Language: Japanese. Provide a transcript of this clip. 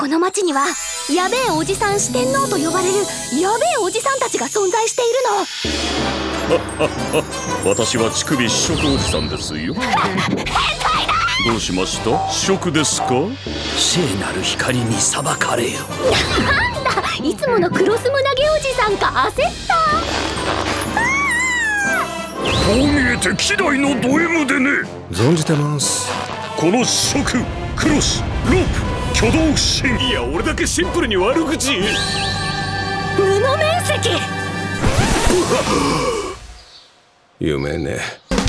この町にはやべえおじさん四天王と呼ばれるやべえおじさんたちが存在しているの。 私は乳首試食おじさんですよ。どうしました？試食ですか？ 聖なる光に裁かれよ。 なんだ、いつものクロス胸毛おじさんか。焦った。 こう見えて希代のド M でね。 存じてます。 この試食、クロス、ロープ、挙動不審。いや、俺だけシンプルに悪口。 布面積。 夢ね。